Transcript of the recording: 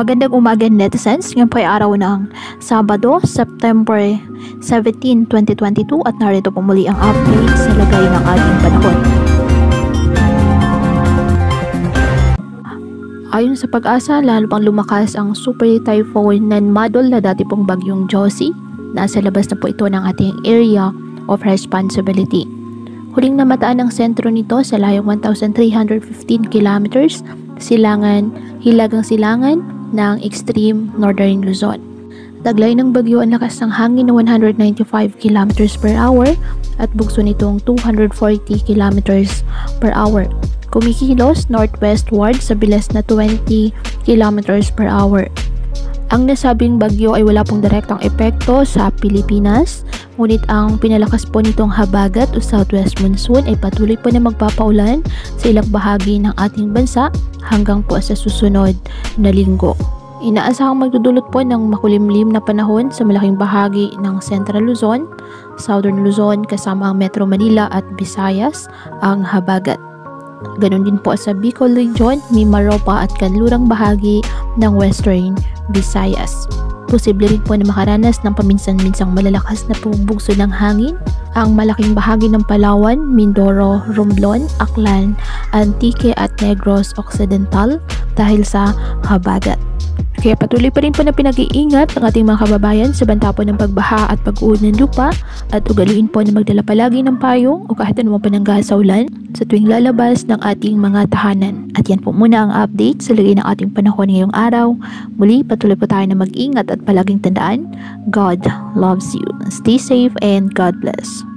Magandang umaga netizens, ngayon po ay araw ng Sabado, September 17, 2022 at narito po muli ang update sa lagay ng ating panahon. Ayon sa Pag-asa, lalo pang lumakas ang Super Typhoon Nanmadol na dati pong bagyong Josie. Nasa labas na po ito ng ating area of responsibility. Huling namataan ang sentro nito sa layong 1,315 kilometers, hilagang silangan ng extreme northern Luzon. Taglay ng bagyo ang lakas ng hangin na 195 km per hour at bugso nitong 240 km per hour. Kumikilos northwestward sa bilis na 20 km per hour. Ang nasabing bagyo ay wala pong direktang epekto sa Pilipinas, ngunit ang pinalakas po nitong habagat o southwest monsoon ay patuloy po na magpapaulan sa ilang bahagi ng ating bansa hanggang po sa susunod na linggo. Inaasahang magdudulot po ng makulimlim na panahon sa malaking bahagi ng Central Luzon, Southern Luzon kasama ang Metro Manila at Visayas ang habagat. Ganon din po sa Bicol Region, Mimaropa at kanlurang bahagi ng Western Visayas. Posible rin po na makaranas ng paminsan-minsang malalakas na pumubugso ng hangin ang malaking bahagi ng Palawan, Mindoro, Romblon, Aklan, Antique at Negros Occidental dahil sa habagat. Kaya patuloy pa rin po na pinag-iingat ang ating mga kababayan sa banta po ng pagbaha at pag-uod ng lupa at ugaliin po na magdala palagi ng payong o kahit anumang panangga sa ulan sa tuwing lalabas ng ating mga tahanan. At yan po muna ang update sa lagay ng ating panahon ngayong araw. Muli patuloy po tayo na mag-ingat at palaging tandaan, God loves you. Stay safe and God bless.